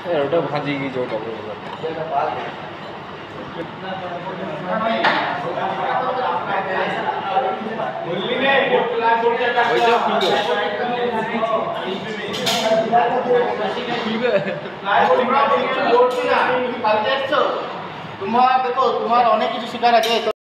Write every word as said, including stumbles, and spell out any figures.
ওটা ভাজি গিয়েছে ওটা তোমার দেখো তোমার অনেক কিছু শেখার আছে।